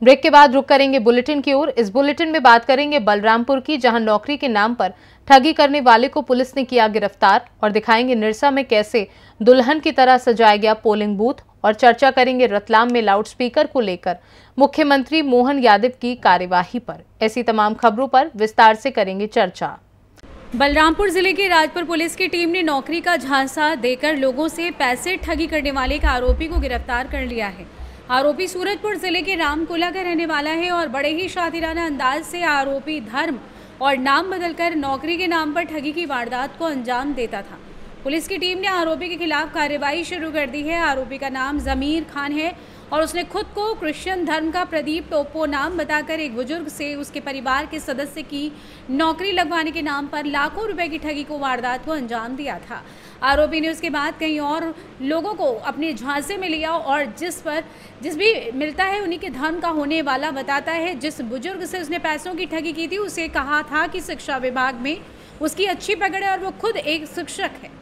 Break के बाद रुक करेंगे बुलेटिन की ओर। इस बुलेटिन में बात करेंगे बलरामपुर की, जहां नौकरी के नाम पर ठगी करने वाले को पुलिस ने किया गिरफ्तार, और दिखाएंगे निरसा में कैसे दुल्हन की तरह सजाया गया पोलिंग बूथ, और चर्चा करेंगे रतलाम में लाउडस्पीकर को लेकर मुख्यमंत्री मोहन यादव की कार्यवाही पर। ऐसी तमाम खबरों पर विस्तार से करेंगे चर्चा। बलरामपुर जिले की राजपुर पुलिस की टीम ने नौकरी का झांसा देकर लोगों से पैसे ठगी करने वाले एक आरोपी को गिरफ्तार कर लिया है। आरोपी सूरजपुर जिले के रामकोला का रहने वाला है और बड़े ही शातिराना अंदाज से आरोपी धर्म और नाम बदलकर नौकरी के नाम पर ठगी की वारदात को अंजाम देता था। पुलिस की टीम ने आरोपी के खिलाफ कार्रवाई शुरू कर दी है। आरोपी का नाम जमीर खान है और उसने खुद को क्रिश्चियन धर्म का प्रदीप टोप्पो नाम बताकर एक बुजुर्ग से उसके परिवार के सदस्य की नौकरी लगवाने के नाम पर लाखों रुपए की ठगी को वारदात को अंजाम दिया था। आरोपी ने उसके बाद कई और लोगों को अपने झांसे में लिया और जिस भी मिलता है उन्हीं के धर्म का होने वाला बताता है। जिस बुजुर्ग से उसने पैसों की ठगी की थी उसे कहा था कि शिक्षा विभाग में उसकी अच्छी पकड़ है और वो खुद एक शिक्षक है।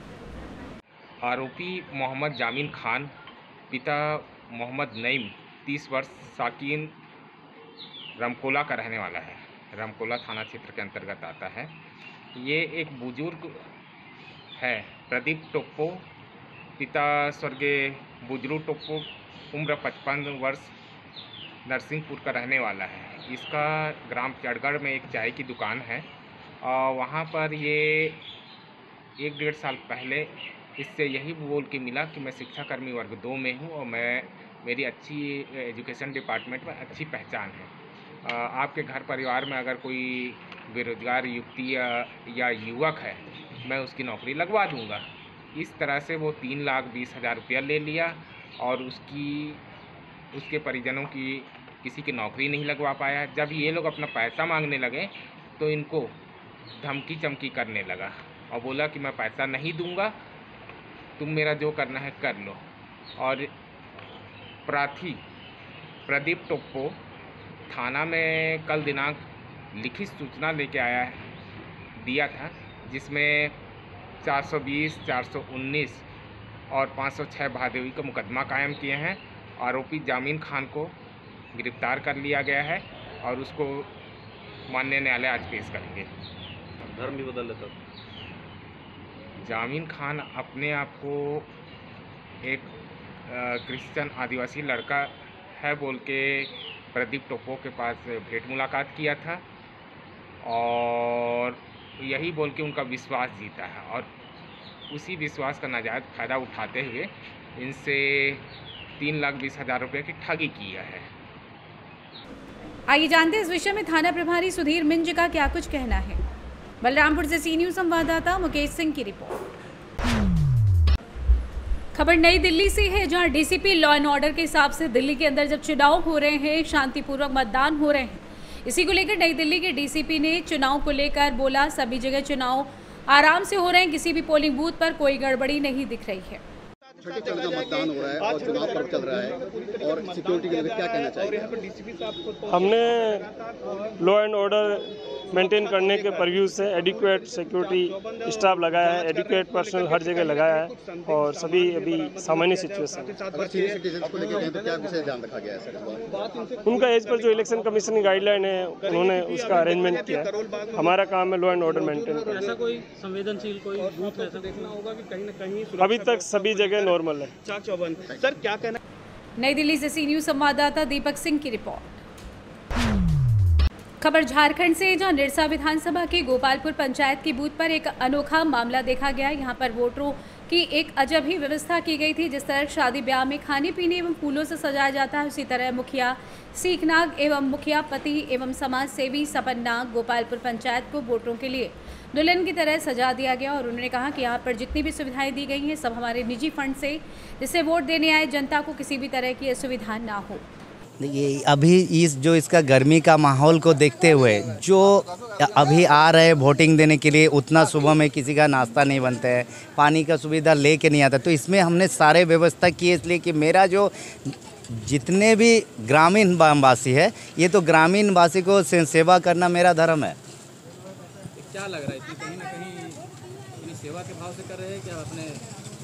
आरोपी मोहम्मद जामीन खान, पिता मोहम्मद नईम, 30 वर्ष, साकिन रामकोला का रहने वाला है। रामकोला थाना क्षेत्र के अंतर्गत आता है। ये एक बुजुर्ग है, प्रदीप टोप्पो, पिता स्वर्गीय बुजरू टोप्पो, उम्र 55 वर्ष, नरसिंहपुर का रहने वाला है। इसका ग्राम चढ़गढ़ में एक चाय की दुकान है और वहाँ पर ये 1-1.5 साल पहले इससे यही बोल के मिला कि मैं शिक्षाकर्मी वर्ग 2 में हूँ और मेरी अच्छी एजुकेशन डिपार्टमेंट में अच्छी पहचान है। आपके घर परिवार में अगर कोई बेरोजगार युवती या युवक है, मैं उसकी नौकरी लगवा दूंगा। इस तरह से वो 3,20,000 रुपया ले लिया और उसके परिजनों की किसी की नौकरी नहीं लगवा पाया। जब ये लोग अपना पैसा मांगने लगे तो इनको धमकी चमकी करने लगा और बोला कि मैं पैसा नहीं दूंगा, तुम मेरा जो करना है कर लो। और प्रार्थी प्रदीप टोप्पो थाना में कल दिनांक लिखित सूचना लेके दिया था, जिसमें 420, 419 और 506 भादेवी का मुकदमा कायम किए हैं। आरोपी जामीन खान को गिरफ्तार कर लिया गया है और उसको माननीय न्यायालय आज पेश करेंगे। धर्म भी बदल लेता। जामीन खान अपने आप को एक क्रिश्चियन आदिवासी लड़का है बोल के प्रदीप टोप्पो के पास भेंट मुलाकात किया था और यही बोल के उनका विश्वास जीता है और उसी विश्वास का नाजायज़ फ़ायदा उठाते हुए इनसे 3,20,000 रुपये की ठगी की है। आइए जानते हैं इस विषय में थाना प्रभारी सुधीर मिंज का क्या कुछ कहना है। बलरामपुर से सी न्यूज़ संवाददाता मुकेश सिंह की रिपोर्ट। खबर नई दिल्ली से है, जहां डीसीपी लॉ एंड ऑर्डर के हिसाब से दिल्ली के अंदर जब चुनाव हो रहे हैं, शांतिपूर्वक मतदान हो रहे हैं, इसी को लेकर नई दिल्ली के डीसीपी ने चुनाव को लेकर बोला सभी जगह चुनाव आराम से हो रहे हैं, किसी भी पोलिंग बूथ पर कोई गड़बड़ी नहीं दिख रही है। छठे चरण का मतदान हो रहा है और चुनाव पर्व चल रहा है और सिक्योरिटी के लिए क्या कहना चाहिए? हमने लॉ एंड ऑर्डर मेंटेन करने के परव्यू से एडिक्वेट सिक्योरिटी स्टाफ लगाया है, एडिक्वेट पर्सनल हर जगह लगाया है और सभी अभी सामान्य सिचुएशन है। अगर सीनियर सिटीजन को लेकर कहें तो क्या विशेष ध्यान रखा गया है सर? उनका एज पर जो इलेक्शन कमीशन की गाइडलाइन है उन्होंने उसका अरेंजमेंट किया है। हमारा काम है लॉ एंड ऑर्डर मेंटेन करना। ऐसा कोई संवेदनशील कोई बूथ ऐसा देखना होगा कि कहीं न कहीं अभी तक सभी जगह नॉर्मल है। सर क्या कहना? नई दिल्ली से सी न्यूज़ संवाददाता दीपक सिंह की रिपोर्ट। खबर झारखंड से, जहां निरसा विधानसभा के गोपालपुर पंचायत की बूथ पर एक अनोखा मामला देखा गया। यहां पर वोटरों की एक अजब ही व्यवस्था की गई थी। जिस तरह शादी ब्याह में खाने पीने एवं फूलों से सजाया जाता है, उसी तरह मुखिया सीखनाग एवं मुखिया पति एवं समाज सेवी सपन नाग गोपालपुर पंचायत को वोटरों के लिए दुल्हन की तरह सजा दिया गया और उन्होंने कहा कि यहाँ पर जितनी भी सुविधाएं दी गई हैं सब हमारे निजी फंड से, जिससे वोट देने आए जनता को किसी भी तरह की असुविधा ना हो। ये अभी जो इसका गर्मी का माहौल को देखते हुए जो अभी आ रहे हैं वोटिंग देने के लिए, उतना सुबह में किसी का नाश्ता नहीं बनता है, पानी का सुविधा लेके नहीं आता, तो इसमें हमने सारे व्यवस्था की है इसलिए कि मेरा जो जितने भी ग्रामीण वासी है, ये तो ग्रामीण वासी को सेवा करना मेरा धर्म है। क्या लग रहा है कि कहीं ना कहीं सेवा के भाव से कर रहे हैं क्या अपने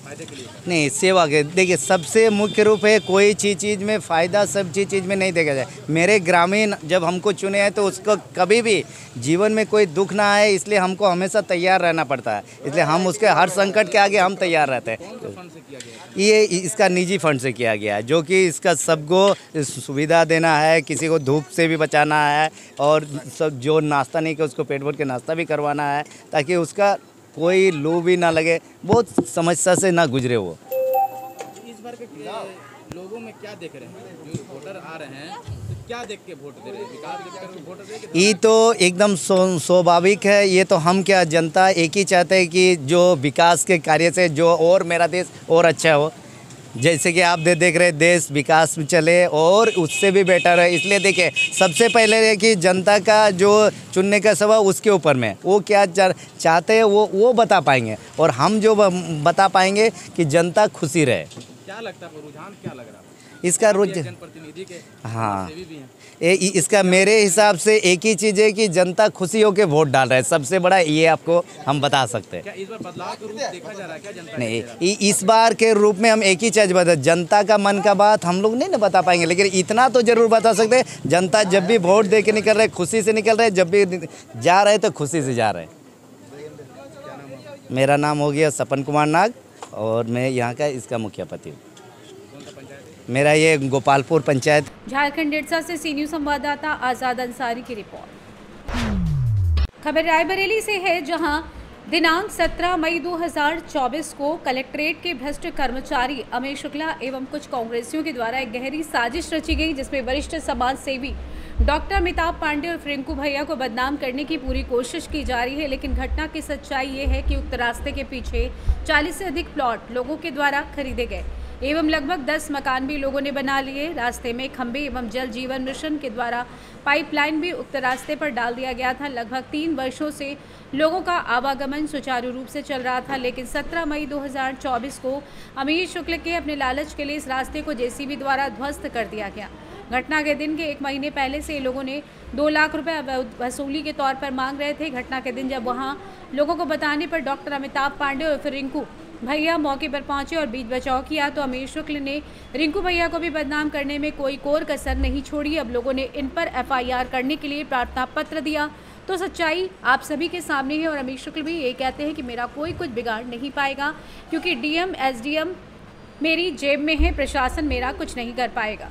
फायदे के लिए? नहीं, सेवा के देखिए सबसे मुख्य रूप है, कोई चीज़ में फ़ायदा सब चीज़ में नहीं देखा जाए। मेरे ग्रामीण जब हमको चुने हैं तो उसको कभी भी जीवन में कोई दुख ना आए, इसलिए हमको हमेशा तैयार रहना पड़ता है। इसलिए हम उसके हर संकट के आगे हम तैयार रहते हैं। ये इसका निजी फंड से किया गया है, जो कि इसका सबको सुविधा देना है, किसी को धूप से भी बचाना है और सब जो नाश्ता नहीं किया उसको पेट भर के नाश्ता भी करवाना है, ताकि उसका कोई लू भी ना लगे, बहुत समस्या से ना गुजरे वो। इस बार के लोगों में क्या देख रहे हैं? जो वोटर आ रहे हैं तो क्या देख के वोट दे रहे हैं? विकास देख कर वोट दे रहे हैं? ये तो एकदम स्वाभाविक है। ये तो हम क्या, जनता एक ही चाहते हैं कि जो विकास के कार्य से जो और मेरा देश और अच्छा हो। जैसे कि आप देख रहे देश विकास में चले और उससे भी बेटर है। इसलिए देखिए सबसे पहले है कि जनता का जो चुनने का स्वभाव उसके ऊपर में, वो क्या चाहते हैं वो बता पाएंगे, और हम जो बता पाएंगे कि जनता खुशी रहे। क्या लगता है, रुझान क्या लग रहा है इसका? जनप्रतिनिधि के? हाँ, सेवी भी हैं। इसका मेरे हिसाब से एक ही चीज़ है कि जनता खुशी होकर वोट डाल रहा है, सबसे बड़ा ये आपको हम बता सकते हैं। क्या इस बार बदलाव का रूप देखा जा रहा है क्या जनता? नहीं, इस बार के रूप में हम एक ही चीज़ बता, जनता का मन का बात हम लोग नहीं ना बता पाएंगे, लेकिन इतना तो जरूर बता सकते हैं, जनता जब भी वोट दे के निकल रहे खुशी से निकल रहे, जब भी जा रहे तो खुशी से जा रहे। मेरा नाम हो गया सपन कुमार नाग और मैं यहाँ का इसका मुखियापति हूँ। मेरा ये गोपालपुर पंचायत। झारखंड डेढ़सा से सी न्यूज़ संवाददाता आजाद अंसारी की रिपोर्ट। खबर रायबरेली से है, जहां दिनांक 17 मई 2024 को कलेक्ट्रेट के भ्रष्ट कर्मचारी अमेश शुक्ला एवं कुछ कांग्रेसियों के द्वारा एक गहरी साजिश रची गई, जिसमें वरिष्ठ समाज सेवी डॉक्टर अमिताभ पांडे और रिंकू भैया को बदनाम करने की पूरी कोशिश की जा रही है। लेकिन घटना की सच्चाई ये है कि उक्त रास्ते के पीछे 40 से अधिक प्लॉट लोगों के द्वारा खरीदे गए एवं लगभग 10 मकान भी लोगों ने बना लिए। रास्ते में खंभे एवं जल जीवन मिशन के द्वारा पाइपलाइन भी उक्त रास्ते पर डाल दिया गया था। लगभग 3 वर्षों से लोगों का आवागमन सुचारू रूप से चल रहा था, लेकिन 17 मई 2024 को अमीर शुक्ल के अपने लालच के लिए इस रास्ते को जेसीबी द्वारा ध्वस्त कर दिया गया। घटना के दिन के 1 महीने पहले से लोगों ने 2 लाख रुपए वसूली के तौर पर मांग रहे थे। घटना के दिन जब वहां लोगों को बताने पर डॉक्टर अमिताभ पांडे और फिर रिंकू भैया मौके पर पहुंचे और बीच बचाव किया, तो अमीर शुक्ल ने रिंकू भैया को भी बदनाम करने में कोई कोर कसर नहीं छोड़ी। अब लोगों ने इन पर FIR करने के लिए प्रार्थना पत्र दिया। तो सच्चाई आप सभी के सामने है और अमीर शुक्ल भी ये कहते हैं कि मेरा कोई कुछ बिगाड़ नहीं पाएगा, क्योंकि DM SDM मेरी जेब में है, प्रशासन मेरा कुछ नहीं कर पाएगा।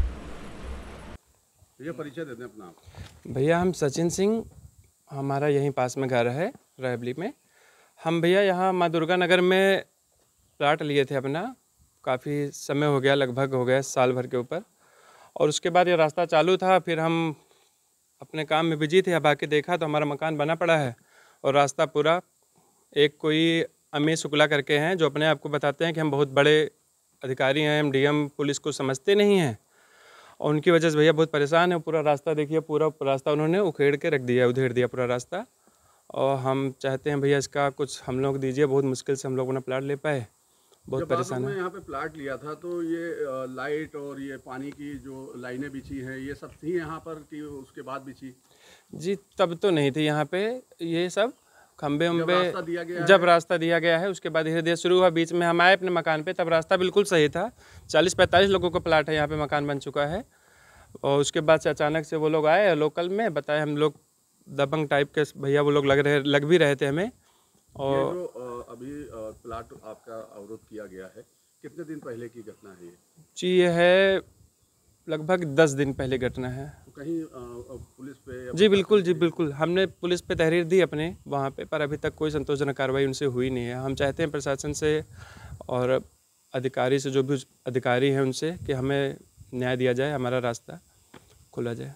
भैया परिचय देते हैं अपना। भैया हम सचिन सिंह, हमारा यहीं पास में घर है रायबली में। हम भैया यहाँ माँ दुर्गा नगर में प्लाट लिए थे अपना, काफ़ी समय हो गया, लगभग हो गया साल भर के ऊपर। और उसके बाद ये रास्ता चालू था, फिर हम अपने काम में बिजी थे। अब आके देखा तो हमारा मकान बना पड़ा है और रास्ता पूरा एक कोई अमीर शुक्ला करके हैं, जो अपने आप को बताते हैं कि हम बहुत बड़े अधिकारी हैं, हम DM पुलिस को समझते नहीं हैं, और उनकी वजह से भैया बहुत परेशान है। पूरा रास्ता देखिए, पूरा रास्ता उन्होंने उखेड़ के रख दिया, उधेड़ दिया पूरा रास्ता। और हम चाहते हैं भैया इसका कुछ हम लोग दीजिए, बहुत मुश्किल से हम लोग अपना प्लाट ले पाए, बहुत परेशान है। यहाँ पे प्लाट लिया था तो ये लाइट और ये पानी की जो लाइनें बिछी हैं ये सब थी यहाँ पर कि उसके बाद बिछी? जी तब तो नहीं थी यहाँ पे ये सब खंबे उम्बे। जब रास्ता दिया गया है उसके बाद धीरे धीरे शुरू हुआ। बीच में हम आए अपने मकान पे, तब रास्ता बिल्कुल सही था। 40-45 लोगों का प्लाट है यहाँ पे, मकान बन चुका है। और उसके बाद से अचानक से वो लोग आए लोकल में, बताए हम लोग दबंग टाइप के भैया वो लोग लग भी रहे थे हमें। और ये जो अभी प्लाट आपका अवरोध किया गया है, कितने दिन पहले की घटना है ये? जी ये है लगभग 10 दिन पहले घटना है। तो कहीं पुलिस पे? जी बिल्कुल, जी बिल्कुल, हमने पुलिस पे तहरीर दी अपने वहाँ पे, पर अभी तक कोई संतोषजनक कार्रवाई उनसे हुई नहीं है। हम चाहते हैं प्रशासन से और अधिकारी से, जो भी अधिकारी हैं उनसे, कि हमें न्याय दिया जाए, हमारा रास्ता खोला जाए।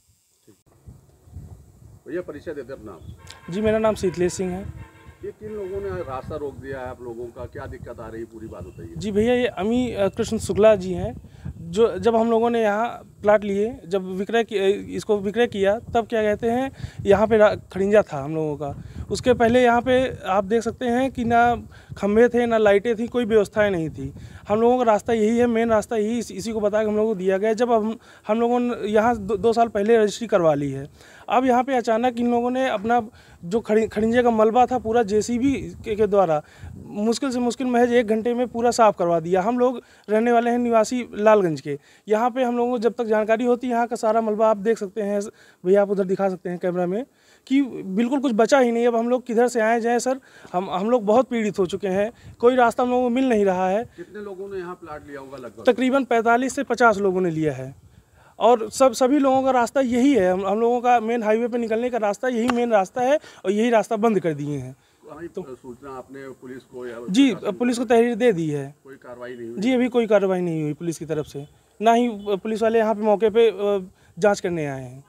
भैया परिचय देते अपना। जी मेरा नाम शीतलेश सिंह है। ये 3 लोगों ने रास्ता रोक दिया है आप लोगों का, क्या दिक्कत आ रही है, पूरी बात बताइए। जी भैया ये अमी कृष्ण शुक्ला जी हैं, जो जब हम लोगों ने यहाँ प्लाट लिए, जब इसको विक्रय किया, तब क्या कहते हैं यहाँ पे खड़िंजा था हम लोगों का। उसके पहले यहाँ पे आप देख सकते हैं कि ना खंभे थे, ना लाइटें थी, कोई व्यवस्थाएं नहीं थी। हम लोगों का रास्ता यही है, मेन रास्ता यही, इसी को बता के हम लोगों को दिया गया। जब हम लोगों ने यहाँ 2 साल पहले रजिस्ट्री करवा ली है। अब यहाँ पे अचानक इन लोगों ने अपना जो खड़िंजे का मलबा था पूरा जेसीबी के द्वारा मुश्किल से मुश्किल महज 1 घंटे में पूरा साफ़ करवा दिया। हम लोग रहने वाले हैं निवासी लालगंज के। यहाँ पे हम लोगों को जब तक जानकारी होती है यहाँ का सारा मलबा आप देख सकते हैं, भैया आप उधर दिखा सकते हैं कैमरा में, कि बिल्कुल कुछ बचा ही नहीं। अब हम लोग किधर से आए जाएँ सर, हम लोग बहुत पीड़ित हो चुके हैं, कोई रास्ता हम लोगों को मिल नहीं रहा है। कितने लोगों ने यहाँ प्लाट लिया होगा लगभग? तकरीबन 45 से 50 लोगों ने लिया है और सभी लोगों का रास्ता यही है। हम लोगों का मेन हाईवे पे निकलने का रास्ता यही मेन रास्ता है और यही रास्ता बंद कर दिए हैं। तो सूचना आपने पुलिस को या जी पुलिस को तहरीर दे दी है। कोई कार्रवाई नहीं हुई? जी अभी कोई कार्रवाई नहीं हुई पुलिस की तरफ से, ना ही पुलिस वाले यहाँ पे मौके पे जांच करने आए हैं।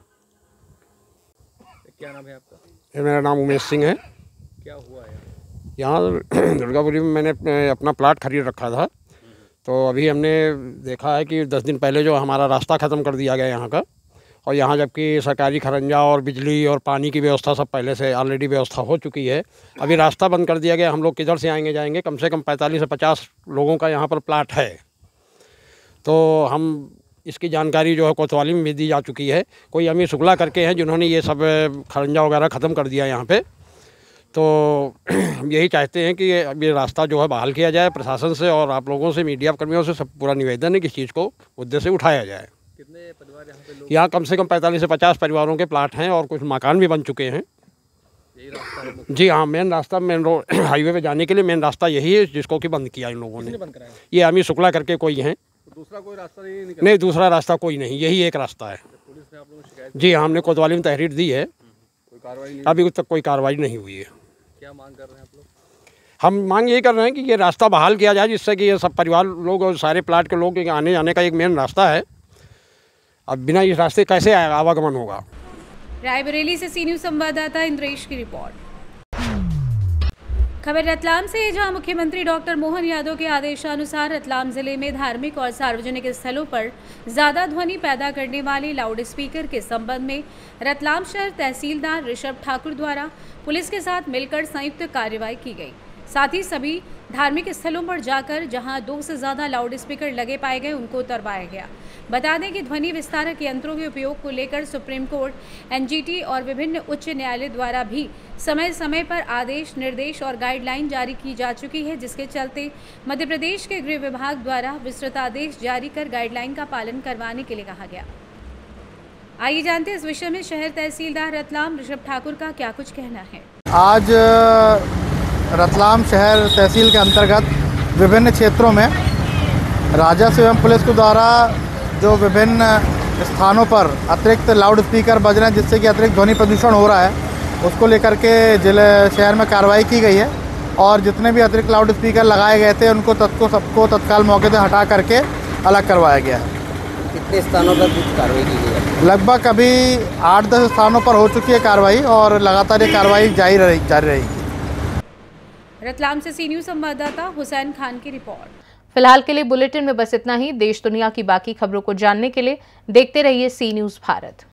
क्या नाम है आपका? मेरा नाम उमेश सिंह है। क्या हुआ है यहाँ दुर्गापुरी में मैंने अपना प्लाट खरीद रखा था, तो अभी हमने देखा है कि 10 दिन पहले जो हमारा रास्ता ख़त्म कर दिया गया यहाँ का, और यहाँ जबकि सरकारी खरंजा और बिजली और पानी की व्यवस्था सब पहले से ऑलरेडी व्यवस्था हो चुकी है, अभी रास्ता बंद कर दिया गया। हम लोग किधर से आएंगे जाएंगे? कम से कम 45 से 50 लोगों का यहाँ पर प्लाट है। तो हम इसकी जानकारी जो है कोतवाली में भी दी जा चुकी है। कोई अमीर शुक्ला करके हैं जिन्होंने ये सब खरंजा वगैरह ख़त्म कर दिया यहाँ पे। तो हम यही चाहते हैं कि ये रास्ता जो है बहाल किया जाए प्रशासन से, और आप लोगों से, मीडिया कर्मियों से सब पूरा निवेदन है कि इस चीज़ को मुद्दे से उठाया जाए। कितने परिवार यहाँ पे लोग? यहाँ कम से कम 45 से 50 परिवारों के प्लाट हैं और कुछ मकान भी बन चुके हैं। यही रास्ता है? जी हाँ, मेन रास्ता, मेन रोड हाईवे पे जाने के लिए मेन रास्ता यही है, जिसको कि बंद किया इन लोगों ने। बंद कराया? ये अमीर शुक्ला करके कोई हैं। तो दूसरा कोई रास्ता नहीं? नहीं, दूसरा रास्ता कोई नहीं, यही एक रास्ता है। पुलिस ने आप लोगों को शिकायत? जी हाँ, हमने कोतवाली में तहरीर दी है, कोई कार्रवाई नहीं? अभी तक कोई कार्रवाई नहीं हुई है। क्या मांग कर रहे हैं आप लोग? हम मांग यही कर रहे हैं कि ये रास्ता बहाल किया जाए, जिससे कि ये सब परिवार लोग और सारे प्लाट के लोग आने जाने का एक मेन रास्ता है। अब बिना इस रास्ते कैसे आवागमन होगा? रायबरेली से सी न्यूज़ संवाददाता इंद्रेश की रिपोर्ट। खबर रतलाम से, जहां मुख्यमंत्री डॉक्टर मोहन यादव के आदेशानुसार रतलाम जिले में धार्मिक और सार्वजनिक स्थलों पर ज्यादा ध्वनि पैदा करने वाले लाउड स्पीकर के संबंध में रतलाम शहर तहसीलदार ऋषभ ठाकुर द्वारा पुलिस के साथ मिलकर संयुक्त कार्रवाई की गई। साथ ही सभी धार्मिक स्थलों पर जाकर जहां 2 से ज़्यादा लाउड स्पीकर लगे पाए गए उनको उतरवाया गया। बता दें कि ध्वनि विस्तारक यंत्रों के उपयोग को लेकर सुप्रीम कोर्ट, एनजीटी और विभिन्न उच्च न्यायालय द्वारा भी समय समय पर आदेश, निर्देश और गाइडलाइन जारी की जा चुकी है, जिसके चलते मध्य प्रदेश के गृह विभाग द्वारा विस्तृत आदेश जारी कर गाइडलाइन का पालन करवाने के लिए कहा गया। आइए जानते हैं इस विषय में शहर तहसीलदार रतलाम ऋषभ ठाकुर का क्या कुछ कहना है। आज रतलाम शहर तहसील के अंतर्गत विभिन्न क्षेत्रों में राजस्व एवं पुलिस के द्वारा जो विभिन्न स्थानों पर अतिरिक्त लाउड स्पीकर बज रहे हैं, जिससे कि अतिरिक्त ध्वनि प्रदूषण हो रहा है, उसको लेकर के जिले शहर में कार्रवाई की गई है और जितने भी अतिरिक्त लाउड स्पीकर लगाए गए थे उनको सबको तत्काल मौके से हटा करके अलग करवाया गया है। कितने स्थानों पर कुछ कार्रवाई की गई है? लगभग अभी 8-10 स्थानों पर हो चुकी है कार्रवाई और लगातार ये कार्रवाई जारी रहेगी। रतलाम से सी न्यूज़ संवाददाता हुसैन खान की रिपोर्ट। फिलहाल के लिए बुलेटिन में बस इतना ही। देश दुनिया की बाकी खबरों को जानने के लिए देखते रहिए सी न्यूज़ भारत।